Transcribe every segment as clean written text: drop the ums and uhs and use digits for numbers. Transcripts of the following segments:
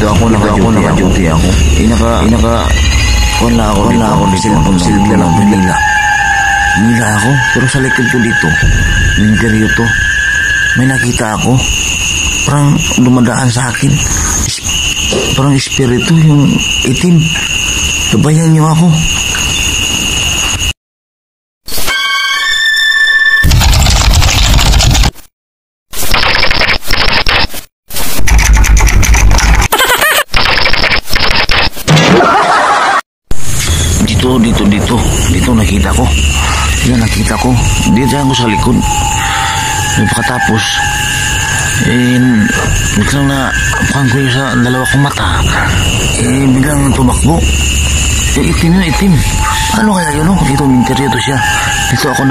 naka-duty ako. Wala ako cellphone lang nila. Nila ako, pero sa likod ko dito, interview to. May nakita ako, parang dumadaan sa akin. Parang espiritu, yung itim. Gabayan niyo ako. Dito nakita ko. Yan nakita ko. Dito ako sa likod. Pagkatapos, biglang na kuhan ko yung sa dalawa kong mata. Biglang tumakbo. Itim. Ano kaya yun? Dito minteryo to siya. Dito ako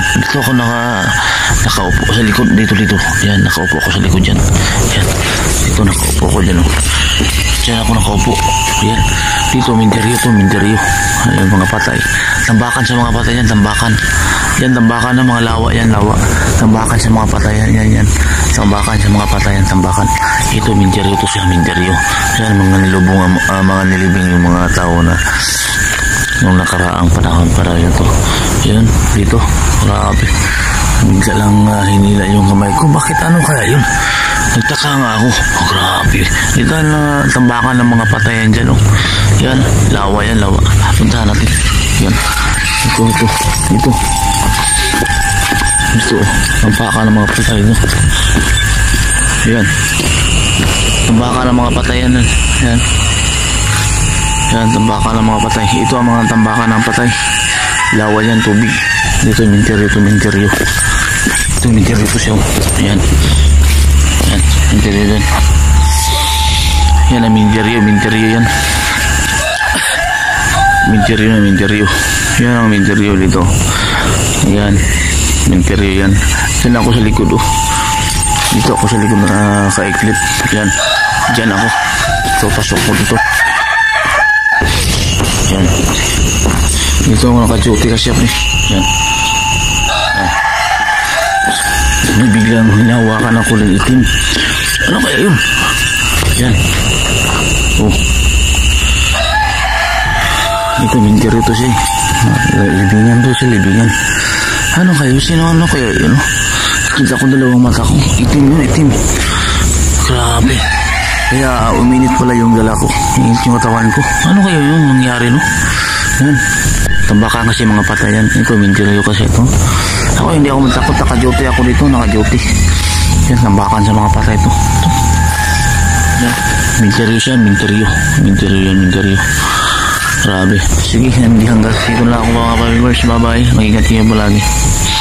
nakaupo sa likod. Dito. Yan, nakaupo ako sa likod dyan. Yan. Dito nakaupo ko dyan. Diyan ako nakaupo. Yan. Dito minteryo. Ayan, mga patay. Tambakan sa mga patay yan, tambakan. Yan, tambakan ng mga lawa yan, lawa. Tambakan sa mga patay yan. Tambakan sa mga patay yan, tambakan. Ito, minteryo to siya, minteryo. Yan, mga nilubong, mga nilibing yung mga tao na nung nakaraang panahon para yun to. Yan, dito. Grabe. Bigla lang hinila yung kamay ko. Bakit ano kaya yun? Nagtaka nga ako. Grabe. Ito na tambakan ng mga patayan dyan. Yan, lawa yan, lawa. Puntahan natin. Yan. Ito. Tambakan ng mga patayan. Yan. Tambakan ng mga patayan. Yan. Yan, tambakan ng mga patay. Ito ang mga tambakan ng patay. Lawa yan, tubig. Dito, minteryo. Ito, minteryo to siya. Yan. Minteryo dyan. Yan ang minteryo yan. Minteryo. Yan ang minteryo dito. Yan. Minteryo yan. Yan ako sa likod. Dito ako sa likod na kaiklip. Yan. Diyan ako. Ito, pasok ko dito. Yan. Dito ako naka-duty kasi ako. Yan. May biglang hinawakan ako ng itim. Ano kaya yun? Yan. Ito, minteryo to siya. Libingan to siya, libingan. Ano kayo? Ano kaya yun? Kita ko dalawang mata ko. Itim. Grabe. Kaya uminit pala yung dala ko. Init yung katawan ko. Ano kaya yun nangyari, no? Yan. Tambakan kasi mga patayan. Ito, minteryo kasi ito. Ako hindi ako matakot. Naka-duty ako dito. Yan, tambakan sa mga patay ito. Yan. Minteryo. Grabe. Sige, hanggang dito lang ako mga viewers. Bye-bye. Mag-ingat kayo palagi.